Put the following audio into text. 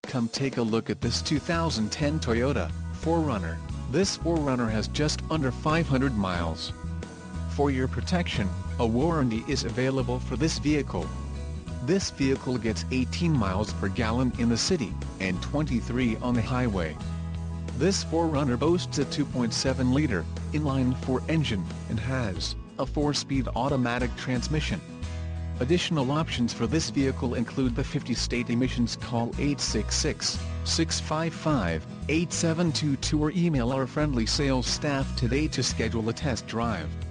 Come take a look at this 2010 Toyota 4Runner. This 4Runner has just under 500 miles. For your protection, a warranty is available for this vehicle. This vehicle gets 18 miles per gallon in the city, and 23 on the highway. This 4Runner boasts a 2.7-liter, inline-4 engine, and has a 4-speed automatic transmission. Additional options for this vehicle include the 50-state emissions. Call 866-655-8722 or email our friendly sales staff today to schedule a test drive.